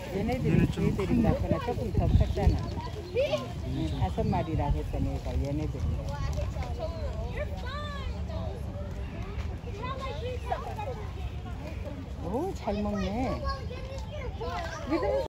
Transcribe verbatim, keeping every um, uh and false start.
얘네들이 얘들인가 그나 조금 더 컸잖아. 응, 다섯 마리라 했더니 얘가 얘네들인데. 오, 잘 먹네.